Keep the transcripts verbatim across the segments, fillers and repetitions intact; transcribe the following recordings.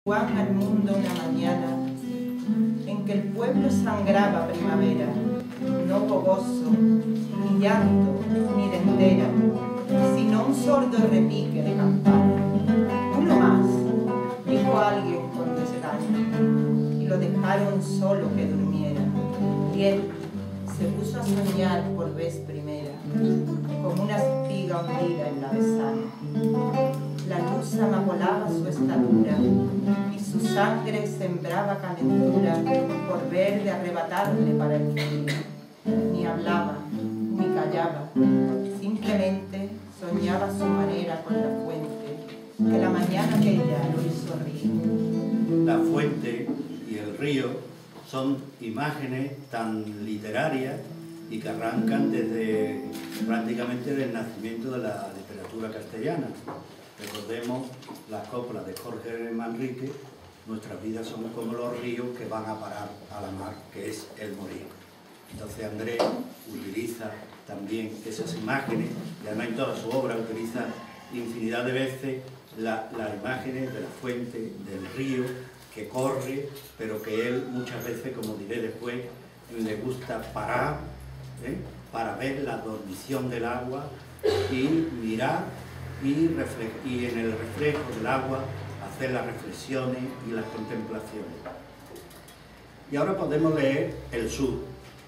Juan al mundo una mañana en que el pueblo sangraba primavera. No hubo gozo, ni llanto, ni dentera, sino un sordo repique de campana. Uno más, dijo alguien con desgano, y lo dejaron solo que durmiera. Y él se puso a soñar por vez primera, como una espiga hundida en la besana. La luz amapolaba su estatura y su sangre sembraba calentura por ver de arrebatarle para el frío. Ni hablaba, ni callaba, simplemente soñaba a su manera con la fuente, que la mañana aquella lo hizo reír. La fuente y el río son imágenes tan literarias y que arrancan desde prácticamente el nacimiento de la literatura castellana. Recordemos las coplas de Jorge Manrique: nuestras vidas son como los ríos que van a parar a la mar, que es el morir. Entonces Andrés utiliza también esas imágenes, y además en toda su obra utiliza infinidad de veces la, las imágenes de la fuente, del río que corre, pero que él muchas veces, como diré después, le gusta parar, ¿eh? para ver la dormición del agua y mirar y, y en el reflejo del agua hacer las reflexiones y las contemplaciones. Y ahora podemos leer el sur.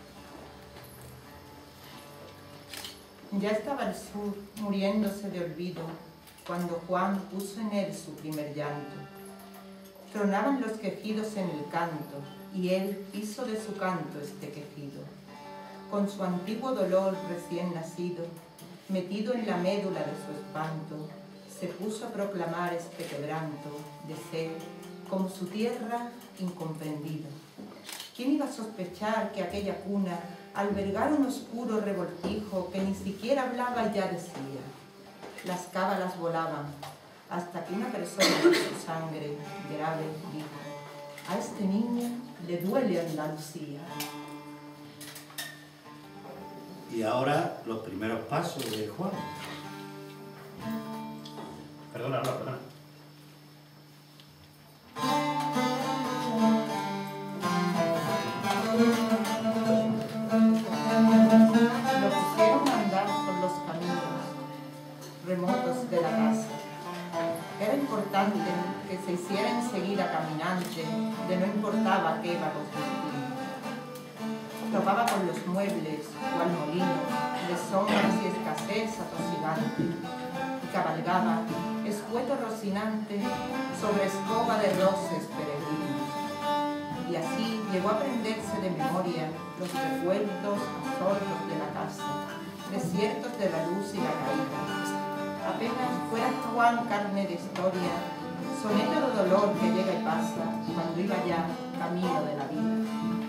Ya estaba el sur muriéndose de olvido cuando Juan puso en él su primer llanto. Tronaban los quejidos en el canto y él hizo de su canto este quejido. Con su antiguo dolor recién nacido, metido en la médula de su espanto, se puso a proclamar este quebranto de ser, como su tierra, incomprendido. ¿Quién iba a sospechar que aquella cuna albergara un oscuro revoltijo que ni siquiera hablaba y ya decía? Las cábalas volaban, hasta que una persona de su sangre grave dijo: a este niño le duele Andalucía. Y ahora los primeros pasos de Juan. Perdona, habla, perdona. Lo pusieron a andar por los caminos remotos de la casa. Era importante que se hiciera enseguida caminante, de no importaba qué vagos vestir. Topaba con los muebles, cual molino, de sombras y escasez atosigante, y cabalgaba, escueto rocinante, sobre escoba de roces peregrinos. Y así llegó a aprenderse de memoria los recuerdos absortos de la casa, desiertos de la luz y la caída. Apenas fuera Juan carne de historia, soneto de dolor que llega y pasa, cuando iba ya camino de la vida.